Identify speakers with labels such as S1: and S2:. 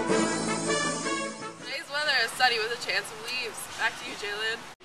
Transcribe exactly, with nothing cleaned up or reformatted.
S1: Today's weather is sunny with a chance of leaves. Back to you, Jalen.